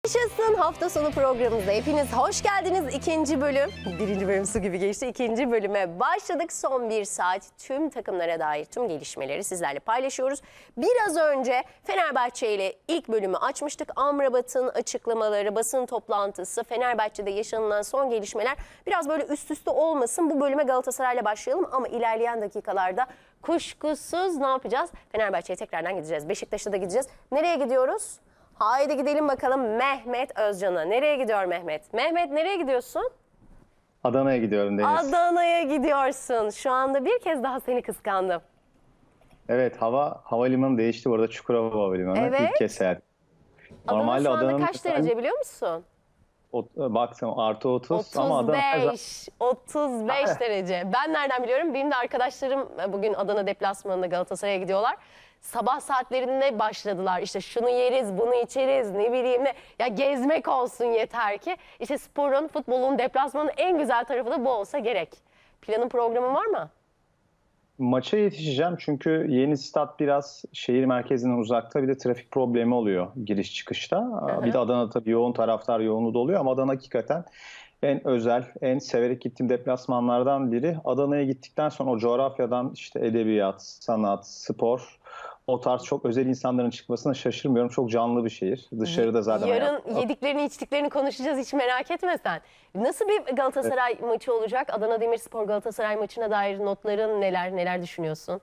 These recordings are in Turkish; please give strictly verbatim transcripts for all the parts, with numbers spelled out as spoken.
Yaşasın hafta sonu programımıza hepiniz hoş geldiniz. İkinci bölüm, birinci bölüm su gibi geçti. İkinci bölüme başladık. Son bir saat tüm takımlara dair tüm gelişmeleri sizlerle paylaşıyoruz. Biraz önce Fenerbahçe ile ilk bölümü açmıştık. Amrabat'ın açıklamaları, basın toplantısı, Fenerbahçe'de yaşanılan son gelişmeler biraz böyle üst üste olmasın. Bu bölüme Galatasaray'la başlayalım ama ilerleyen dakikalarda kuşkusuz ne yapacağız? Fenerbahçe'ye tekrardan gideceğiz. Beşiktaş'a da gideceğiz. Nereye gidiyoruz? Haydi gidelim bakalım Mehmet Özcan'a. Nereye gidiyor Mehmet? Mehmet nereye gidiyorsun? Adana'ya gidiyorum Deniz. Adana'ya gidiyorsun. Şu anda bir kez daha seni kıskandım. Evet, hava havalimanı değişti bu arada, Çukurova Havalimanı. Evet. İlk kez seyahat. Adana şu anda Adana'nın kaç derece biliyor musun? O, baktım artı otuz ama Adana otuz beş, otuz beş derece. Ben nereden biliyorum? Benim de arkadaşlarım bugün Adana deplasmanında Galatasaray'a gidiyorlar. Sabah saatlerinde başladılar. İşte şunu yeriz, bunu içeriz, ne bileyim ne. Ya gezmek olsun yeter ki. İşte sporun, futbolun, deplasmanın en güzel tarafı da bu olsa gerek. Planın, programın var mı? Maça yetişeceğim çünkü yeni stat biraz şehir merkezinden uzakta, bir de trafik problemi oluyor giriş çıkışta. Hı hı. Bir de Adana tabii yoğun taraftar yoğunluğu da oluyor ama Adana hakikaten en özel, en severek gittiğim deplasmanlardan biri. Adana'ya gittikten sonra o coğrafyadan işte edebiyat, sanat, spor, o tarz çok özel insanların çıkmasına şaşırmıyorum. Çok canlı bir şehir. Dışarıda zaten... Yarın hayat... yediklerini içtiklerini konuşacağız, hiç merak etme sen. Nasıl bir Galatasaray evet. maçı olacak? Adana Demirspor Galatasaray maçına dair notların neler, neler düşünüyorsun?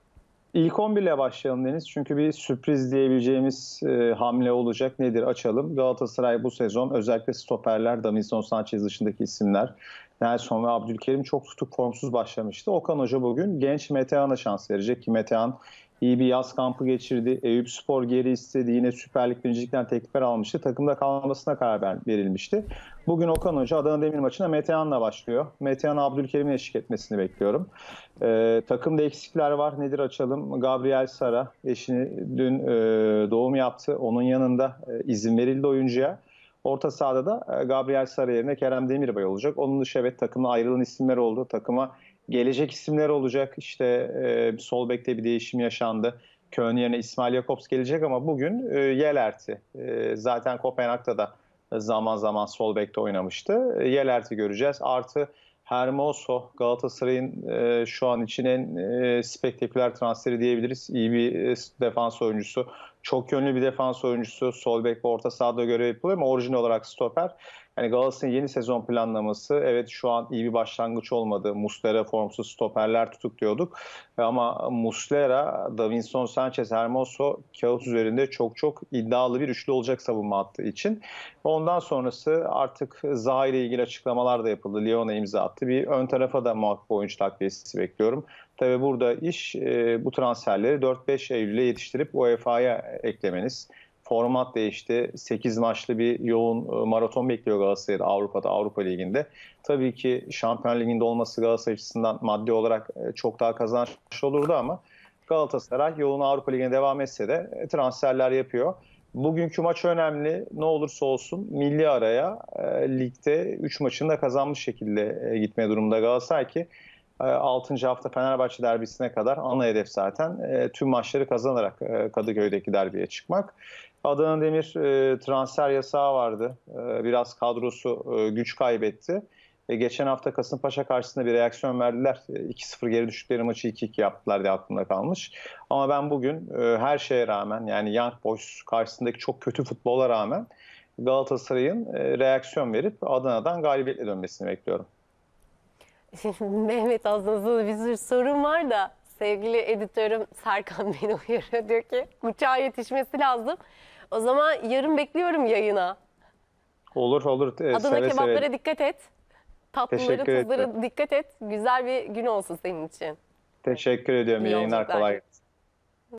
İlk on bir ile başlayalım Deniz. Çünkü bir sürpriz diyebileceğimiz e, hamle olacak. Nedir? Açalım. Galatasaray bu sezon özellikle stoperler, Davinson Sanchez dışındaki isimler, Nelson ve Abdülkerim çok tutuk formsuz başlamıştı. Okan Hoca bugün genç Metehan'a şans verecek ki Metehan iyi bir yaz kampı geçirdi. Eyüpspor geri istedi. Yine Süper Lig birincilikten teklifler almıştı. Takımda kalmasına karar verilmişti. Bugün Okan Hoca Adana Demir maçına Metehan'la başlıyor. Metehan Abdülkerim'in eşlik etmesini bekliyorum. Ee, takımda eksikler var. Nedir açalım? Gabriel Sara eşini dün e, doğum yaptı. Onun yanında e, izin verildi oyuncuya. Orta sahada da e, Gabriel Sara yerine Kerem Demirbay olacak. Onun dışı evet takımda ayrılan isimler oldu. Takıma gelecek isimler olacak. İşte e, sol bekte bir değişim yaşandı. Köln yerine İsmail Jakobs gelecek ama bugün e, Yelerti. E, zaten Kopenhag'da da zaman zaman sol bekte oynamıştı. E, Yelerti göreceğiz. Artı Hermoso, Galatasaray'ın e, şu an için en e, spektaküler transferi diyebiliriz. İyi bir e, defans oyuncusu. Çok yönlü bir defans oyuncusu. Sol bek ve orta sahada görev yapılıyor ama orijinal olarak stoper. Yani Galatasaray'ın yeni sezon planlaması, evet şu an iyi bir başlangıç olmadı. Muslera formsuz, stoperler tutuk diyorduk. Ama Muslera, Davinson Sanchez, Hermoso kağıt üzerinde çok çok iddialı bir üçlü olacak savunma hattı için. Ondan sonrası artık Zaha ile ilgili açıklamalar da yapıldı. Lyon'a imza attı. Bir ön tarafa da muhakkak oyuncu takviyesi bekliyorum. Tabii burada iş bu transferleri dört beş Eylül'e yetiştirip U E F A'ya eklemeniz. Format değişti. sekiz maçlı bir yoğun maraton bekliyor Galatasaray'da Avrupa'da, Avrupa Ligi'nde. Tabii ki Şampiyon Ligi'nde olması Galatasaray açısından maddi olarak çok daha kazançlı olurdu ama Galatasaray yoğun Avrupa Ligi'ne devam etse de transferler yapıyor. Bugünkü maç önemli. Ne olursa olsun milli araya e, ligde üç maçını da kazanmış şekilde e, gitmeye durumda Galatasaray ki altıncı hafta Fenerbahçe derbisine kadar ana hedef zaten e, tüm maçları kazanarak e, Kadıköy'deki derbiye çıkmak. Adana Demir e, transfer yasağı vardı. E, biraz kadrosu e, güç kaybetti. E, geçen hafta Kasımpaşa karşısında bir reaksiyon verdiler. E, iki sıfır geri düştükleri maçı iki iki yaptılar diye aklımda kalmış. Ama ben bugün e, her şeye rağmen, yani Young Boys karşısındaki çok kötü futbola rağmen Galatasaray'ın e, reaksiyon verip Adana'dan galibiyetle dönmesini bekliyorum. Mehmet, aslında bir sürü sorun var da sevgili editörüm Serkan beni uyarıyor, diyor ki uçağa yetişmesi lazım. O zaman yarın bekliyorum yayına. Olur olur. Adana seve kebaplara seve. dikkat et. Tatlıları, tuzlara dikkat et. Güzel bir gün olsun senin için. Teşekkür ediyorum. İyi yayınlar, kolay gelsin.